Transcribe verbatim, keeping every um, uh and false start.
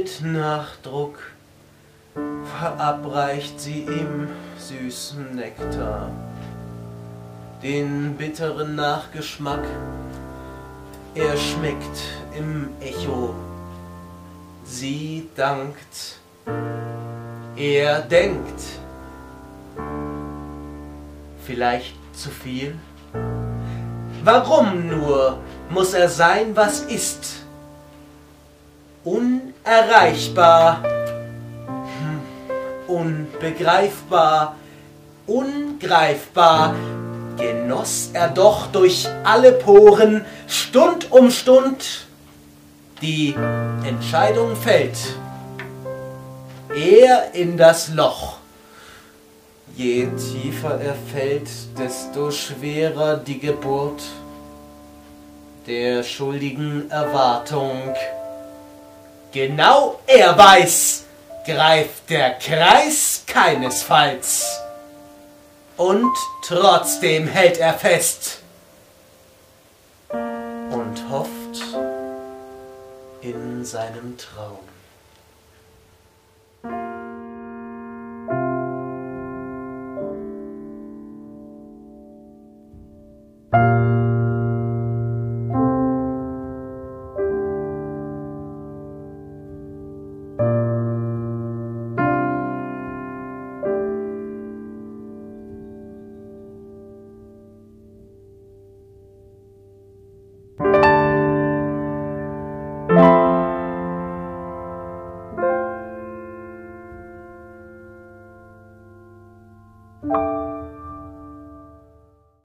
Mit Nachdruck verabreicht sie ihm süßen Nektar. Den bitteren Nachgeschmack, er schmeckt im Echo. Sie dankt, er denkt. Vielleicht zu viel? Warum nur muss er sein, was ist? Unerreichbar, hm, unbegreifbar, ungreifbar, genoss er doch durch alle Poren Stund um Stund. Die Entscheidung fällt, er in das Loch. Je tiefer er fällt, desto schwerer die Geburt der schuldigen Erwartung. Genau er weiß, greift der Kreis keinesfalls. Und trotzdem hält er fest und hofft in seinem Traum.